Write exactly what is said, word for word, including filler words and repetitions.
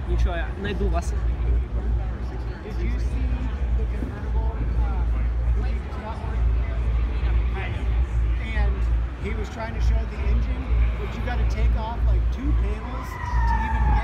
Нічого, я знайду вас. Did you see the convertible? Uh, like, it's not working. And he was trying to show the engine, but you got to take off like two panels to even get